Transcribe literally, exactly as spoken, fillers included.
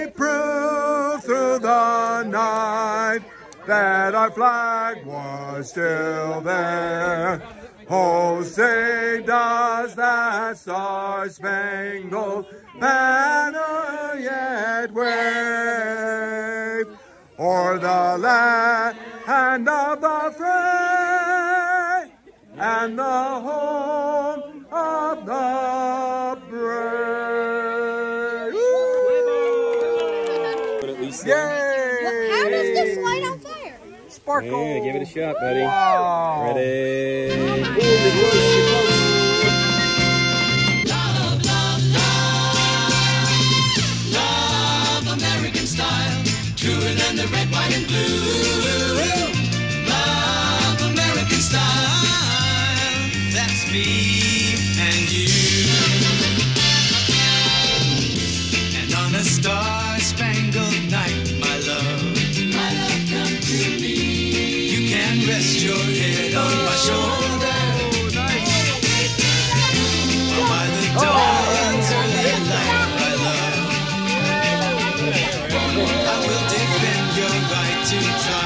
prove through the night that our flag was still there. Oh, say does that star-spangled banner yet wave o'er the land of the free and the home of the brave. But at least Yay! Well, how does this light on fire? Sparkle. Yeah, give it a shot, buddy. Wow. Ready? Oh Love, love, love, love American style, truer than the red, white, and blue. Love American style, that's me and you. And on a star-spangled night, my love, my love, come to me. You can rest your head on my shoulder. By the dawn's early light, my love, I will defend your right to try.